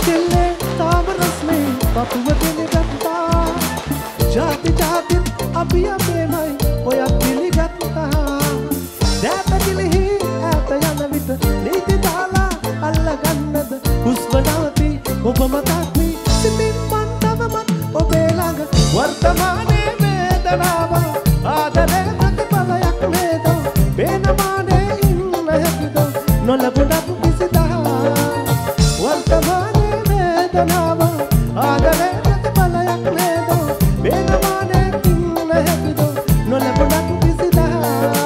කෙල්ලේ තාම රස්නේ පපුව දෙනගත්තා ජාති ජාතිත් අපි අපේමයි ඔයත් පිළිගත්තා දැපකිලිහි ඈත යන විට නීති දාලා අල්ලගන්නද හුස්ම නවති ඔබ මතක් වී සිතින් මන් තවමත් ඔබේ ළඟ වර්තමානයේ වේදනාව ආදරේ ප්‍රතිඵලයක් නේද වෙනමානේ ඉන්න හැකිද නොලබුණත් කිසිදා වර්තමානයේ වේදනාව ආදරේ ප්‍රතිඵලයක් නේද වෙනමානේ ඉන්න හැකිද නොලබුණත් කිසිදා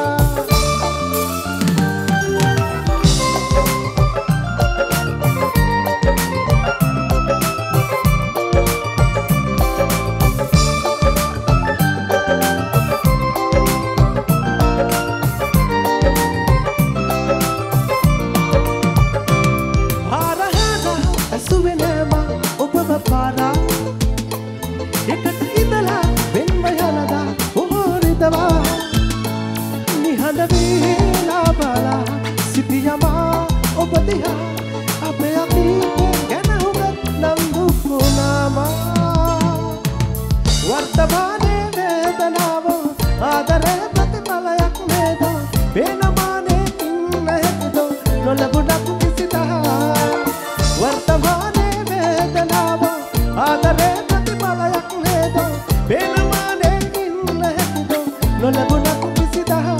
එකට ඉඳලා වෙන්ව යනදා පොහොරිදවා නිහඬ වේලා බලා සිටියමා ඔබ දිහා අපේ අතීතය ගැන හුඟක් නම් දුක්ුණාමා වර්තමානයේ වේදනාව ආදරේ ප්‍රතිඵලයක් නේද වෙනමානේ ඉන්න හැකිද නොලබුණත් කිසිදා වර්තමානයේ වේදනාව ආදරේ ප්‍රතිඵලයක් නේද වෙනමානේ ඉන්න හැකිද නොලබුණත් කිසිදා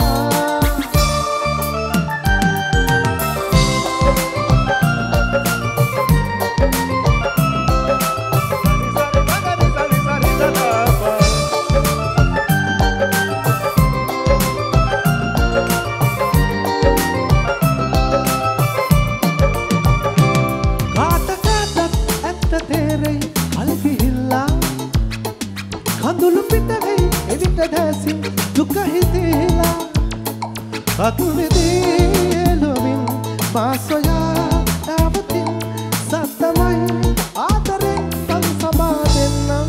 කඳුළු පිට වෙයි එවිට දැසින් දුක හිතෙලා අතුලේදී එළොමින් මා සොයා ආවතින් සත්තමයි ආදරෙන් තන් සබා දෙන්නම්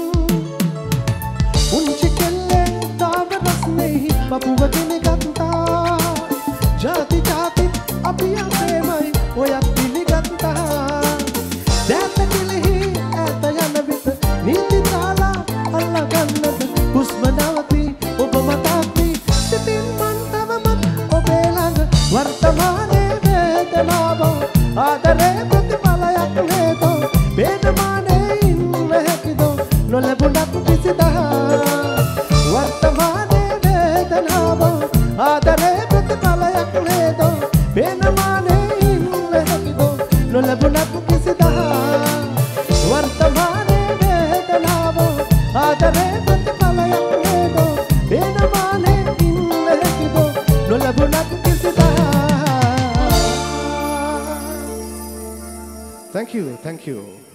උන්චි කෙල්ලේ තාම රස්නේ පපුව දෙනගත්තා ජාති ජාති අපි අපේමයි ඔයත් පිළිගත්තා දැපකිලිහි ඈත යන විට නීති දාලා අල්ලගන්නද හුස්ම නවති ඔබ මතක් වී සිතින් මන් තවමත් ඔබේ ළඟ වර්තමානයේ වේදනාව ආදරේ ප්‍රතිඵලයක් නේද වෙනමානේ ඉන්න හැකිද නොලබුණත් කිසිදා වර්තමානයේ වේදනාව ආදරේ ප්‍රතිඵලයක් නේද වෙනමානේ ඉන්න හැකිද නොලබුණත් කිසිදා වර්තමානයේ වේදනාව ආදරේ ප්‍රතිඵලයක් නේද වෙනමානේ ඉන්න හැකිද නොලබුණත් කිසිදා Thank you